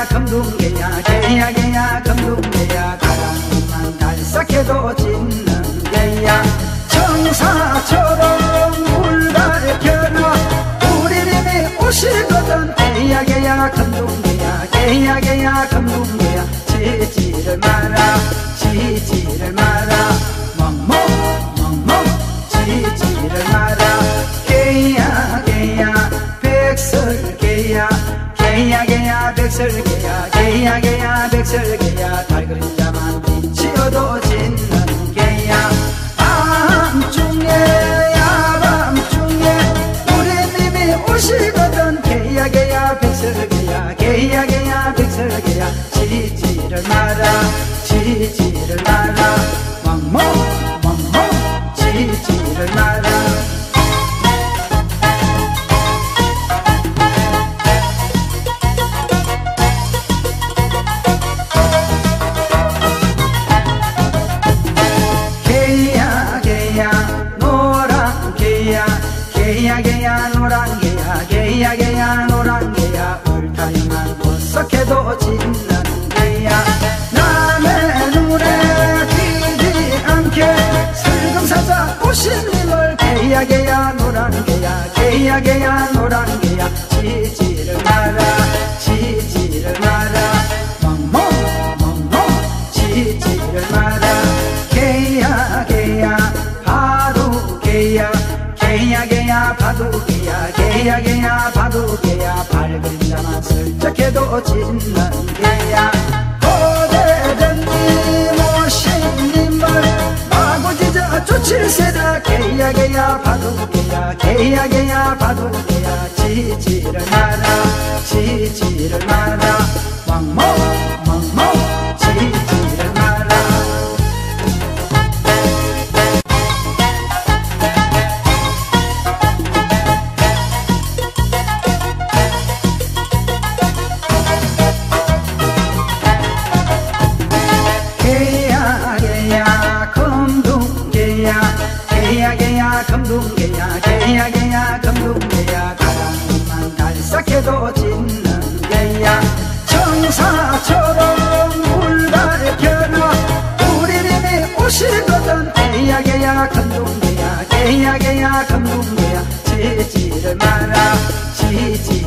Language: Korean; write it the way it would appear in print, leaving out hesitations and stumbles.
개야 금둥개야 개야 개야 금둥개야 가랑이만 달싹해도 짖는 개야 청사처럼 물 밝혀라 우리님이 오시거든 개야 개야 금둥개야 개야 개야 금둥개야 지지를 마라 지지를 마라 멍멍 멍멍 지지를 마라 개야 개야 백설개야 개야 개야 백설개야 개야 개야 백설개야 달그림자만 비치어도 짖는 개야 밤중에야 밤중에 우리님이 오시거든 개야 개야 백설개야 개야 개야 백설개야 지지를 마라 지지를 마라 멍멍 멍멍 지지를 마라 개야 개야 노란 개야 개야 개야 노란 개야 울타리만 보석해도 짖는 개야 남의 눈에 띄지 않게 슬금 사자 오신님을 개야 개야 노란 개야 개야 개야 노란 개야 지지를 마라 지지를 마라 멍멍 멍멍 지지를 마라 개야 개야 바로 개야 개야 개야 바둑개야 개야 개야 바둑개야 밝은자만 슬쩍해도 짖는 개야 고대전님 오신님을 마구 짖어 쫓을세라 개야 개야 바둑개야 개야 개야 바둑개야 지지를 마라 지지를 마라 멍멍 멍멍 지지를 마라 개야 개야 금둥개야 개야 개야 금둥개야 가랑이만 달싹해도 짖는 개야 청사처럼 물 밝혀라 우리님이 오시거든 개야 개야 금둥개야 개야 개야 금둥개야 지지를 마라 지지